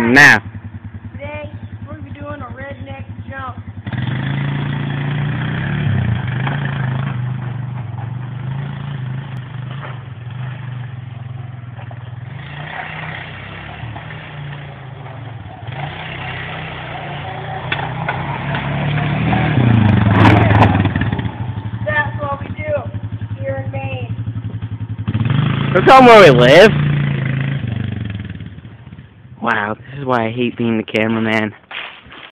now. Today, we're going to be doing a redneck jump. That's what we do here in Maine. That's not where we live. Wow, this is why I hate being the cameraman.